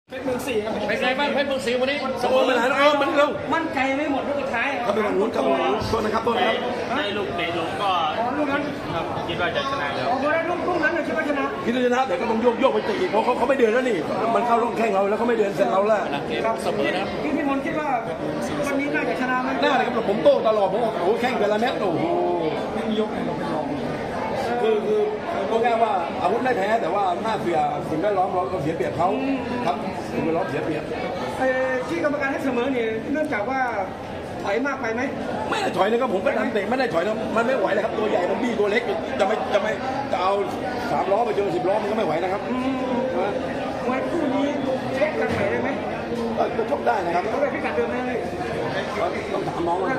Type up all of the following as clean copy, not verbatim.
เพชรเมืองสี่ครับเป็นไงบ้างเพชรเมืองศรีวันนี้สมบูรณ์มันเร็วมั่นใจไม่หมดลูกสุดท้ายครับเป็นของลุ้นครับตัวนะครับตัวนะครับในลูกเตะลงก็ลูกนั้นครับคิดว่าจะชนะแล้วพอได้ลูกนั้นคิดว่าชนะเดี๋ยวก็ต้องโยกไปตีเขาไม่เดินแล้วนี่มันเข้าร่องแข้งเราแล้วเขาไม่เดินเสร็จเราแล้วเสมอนะครับพี่มนคิดว่าวันนี้น่าจะชนะไหมน่าเลยครับผมโต้ตลอดผมโอ้แข้งแต่ละเม็ดโอ้โหไม่มียกเราเป็นรองคือพูดง่ายว่าอาวุธไม่แพ้แต่ว่าหน้าเสียสิ่งแวดล้อมเราเสียเปรียบเขาครับสิ่งแวดล้อมเสียเปรียบที่กรรมการให้เสมอเนี่ยเนื่องจากว่าถอยมากไปไหมไม่ได้ถอยนะครับผมก็ทำเตะไม่ได้ถอยนะมันไม่ไหวเลยครับตัวใหญ่มันบี้ตัวเล็กจะเอา3 ล้อไปเจอ10 ล้อมันก็ไม่ไหวนะครับวันคู่นี้เช็คกันใหม่ได้ไหมก็ชกได้นะครับเขาได้พิกัดเดิมไหมต้องถามน้องว่า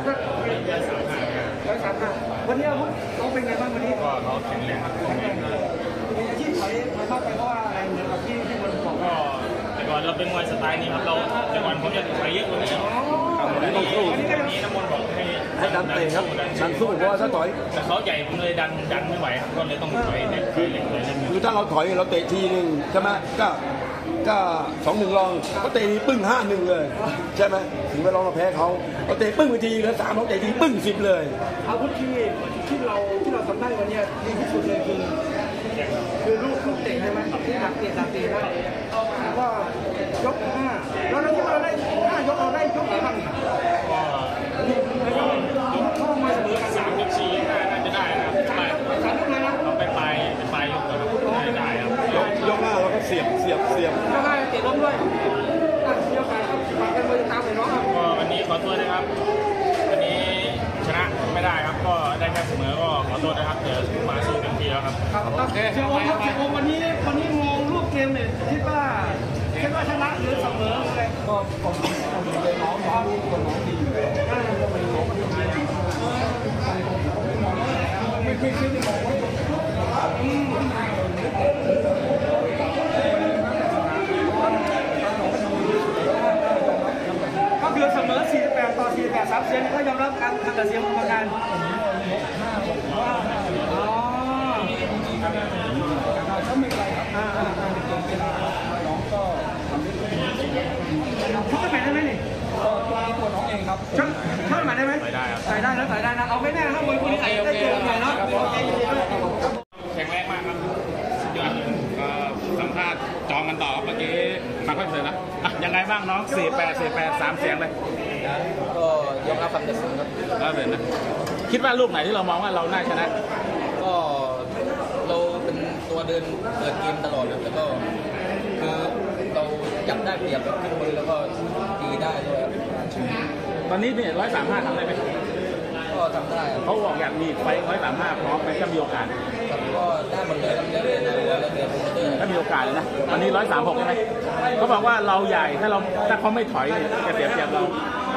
วันนี้เขาเป็นไงบ้างวันนี้ก็เขาแข็งแรงครับที่ถอยมากไปเพราะว่าอะไรเหมือนกับที่มันบอกก็แต่ก่อนเราเป็นมวยสไตล์นี้ครับเราแต่ก่อนผมจะถอยเยอะกว่านี้วันนี้ต้องสู้นี้น้ำมนต์บอกให้ดันเตะครับดันสู้เพราะว่าถ้าถอยแต่เขาใหญ่ผมเลยดันไม่ไหวครับก็เลยต้องถอยเล็กเลยคือถ้าเราถอยเราเตะทีนึงใช่ไหมก็2-1รองเขาเตะทีปึ้ง5-1เลยใช่ไหมถึงไปลองเราแพ้เขาเตะปึ้งไปทีแล้ว3เราเตะทีปึ้ง10เลยอาวุธที่เราทำได้วันนี้ดีที่สุดเลยคือลูกเตะใช่ไหมที่หนักเตะได้ก็ยก5แล้วเราคิดว่าเราได้5 ยกเราได้ยกกี่ครั้งเข้ามาเสมอกัน3 ยก 4 5น่าจะได้นะครับไป 3 ยกเลยนะเราไปปลายยกก่อนได้ครับยก5เราก็เสียบยก5เตะล้มด้วยยก8ครับฝากกันมือตามเลยน้องครับก็วันนี้ขอโทษนะครับวันนี้ชนะไม่ได้ครับก็ได้แค่เสมอก็ขอโทษนะครับเดี๋ยวมาสู้เต็มที่แล้วครับโอเคเจ้าโอมวันนี้มองรูปเกมเนี่ยคิดว่าชนะหรือเสมออะไรก็ผมเลยน้องคนน้องดีอยู่แล้วไม่คิดมองว่าก็คือเสมอ48-48 3 เซนก็ยอมรับการตัดสินของกรรมการก็ไม่ไรครับน้องก็ชกกันใหม่ได้ไหมนี่ตัวน้องเองครับชกใหม่ได้ไหมได้ครับใส่ได้นะเอาไม่แน่นะมวยคู่นี้ได้เจอใหญ่เนาะแข็งแรงมากครับสุดยอดสัมภาษณ์จองกันต่อเมื่อกี้มาค่อยเสร็จนะยังไงบ้างน้อง48 3 เสียงเลยก็ยอมรับความตัดสินครับแล้วเลยนะคิดว่าลูกไหนที่เรามองว่าเราน่าชนะก็เราเป็นตัวเดินเปิดเกมตลอดครับแล้วก็คือเราจับได้เปรียบขึ้นมือแล้วก็ตีได้ด้วยครับตอนนี้เนี่ย135ทำได้ไหมก็ทำได้เขาบอกอยากมีไฟ135พร้อมไหมก็มีโอกาสก็ได้หมดเลยครับได้ในหัวแล้วเดี๋ยวถ้ามีโอกาสเลยนะตอนนี้136ใช่ไหมเขาบอกว่าเราใหญ่ถ้าเขาไม่ถอยจะเสียเปรียบเรา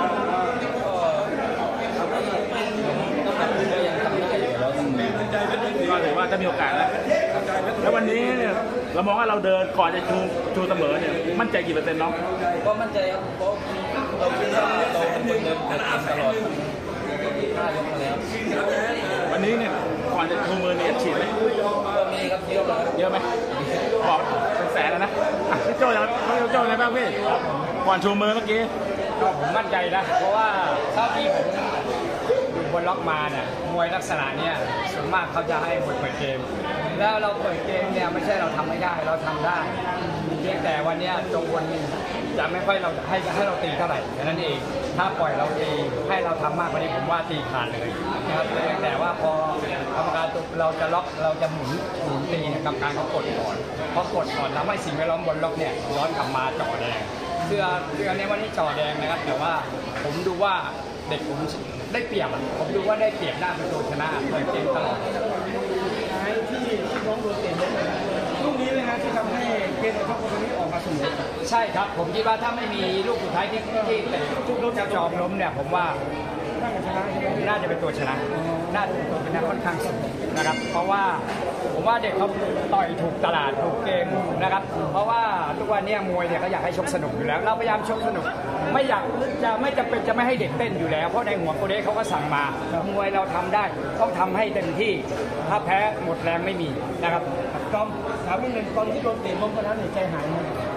ก็ถือว่าถ้ามีโอกาสแล้ววันนี้เนี่ยเรามองว่าเราเดินก่อนจะชูเสมอเนี่ยมั่นใจกี่เปอร์เซ็นต์น้องก็มั่นใจครับเพราะเราคิดว่าเราเป็นคนเดินเกมตลอด5 ยกมาแล้ววันนี้เนี่ยก่อนจะชูมือเนี่ยฉีดไหมก็มีครับเยอะไหมบอกเป็นแสนแล้วนะพี่โจ้อะไรบ้างพี่ก่อนชูมือเมื่อกี้ก็ผมมั่นใจนะเพราะว่าเท่าที่ผมดูบนล็อกมาเนี่ยมวยลักษณะเนี้ยส่วนมากเขาจะให้เปิดเกมแล้วเราเปิดเกมเนี่ยไม่ใช่เราทำไม่ได้เราทำได้เพียงแต่วันนี้จงวันจะไม่ค่อยเราให้เราตีเท่าไหร่แค่นั้นเองถ้าปล่อยเราตีให้เราทำมากกว่านี้ผมว่าตีขาดเลยนะครับแต่ว่าพอกรรมการเราจะล็อกเราจะหมุนตีกรรมการเขากดก่อนพอกดก่อนแล้วให้สิ่งแวดล้อมบนล็อกเนี่ยย้อนกลับมาจ่อแดงเสื้อในวันนี้จ่อแดงนะครับแต่ว่าผมดูว่าเด็กผมได้เปรียบผมดูว่าได้เปรียบหน้าเป็นตัวชนะเปิดเกมตลอดที่น้องโดนเตะลูกนี้เลยนะที่ทำให้เกมในครอบครัวนี้ออกมาเสมอใช่ครับผมคิดว่าถ้าไม่มีลูกสุดท้ายที่เตะทุกลูกจะจอมล้มเนี่ยผมว่าน่าจะเป็นตัวชนะน่าจะเป็นตัวชนะค่อนข้างสูงนะครับเพราะว่าผมว่าเด็กเขาต่อยถูกตลาดถูกเกมนะครับเพราะว่าทุกวันนี้มวยเนี่ยเขาอยากให้ชกสนุกอยู่แล้วเราพยายามชกสนุกไม่จำเป็นจะไม่ให้เด็กเต้นอยู่แล้วเพราะในหัวโคเดเขาก็สั่งมามวยเราทำได้ต้องทำให้เต็มที่ถ้าแพ้หมดแรงไม่มีนะครับตอนถามนิดนึงตอนที่โดนเตะล้มตอนนั้นใจหายไหม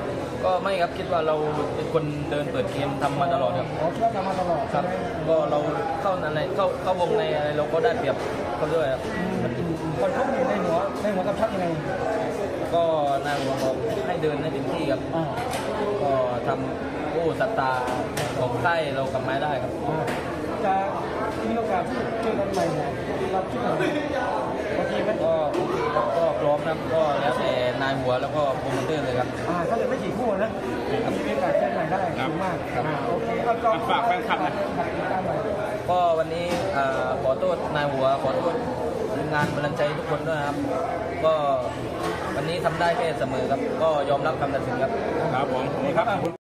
ก็ไม่ครับคิดว่าเราเป็นคนเดินเปิดเกมทำมาตลอดครับอ๋อคิดว่าทำมาตลอดครับ ก็เราเข้าอะไรเข้าวงในอะไรเราก็ได้เปรียบเขาด้วยครับคนชกอยู่ในหัวกับชักยังไงก็นายหัวบอกให้เดินให้เต็มที่ครับ ก็ทำโอ้ศรัทธาของค่ายเรากลับมาได้ครับจะมีโอกาสที่เจอกันใหม่เนี่ยเราคิดว่าโอเคไหมก็พร้อมครับก็แล้วแต่นายหัวแล้วก็โปรโมเตอร์เลยครับถ้าจะไม่กี่คู่นะมีโอกาสเจอกันใหม่ได้สูงมากโอเคเอาจอฝากแฟนคลับหน่อยก็วันนี้ขอโทษนายหัวขอโทษทีมงานบรรลัยใจทุกคนด้วยนะครับ ก็วันนี้ทำได้แค่เสมอครับ ก็ยอมรับคำตัดสินครับครับผมขอบคุณครับ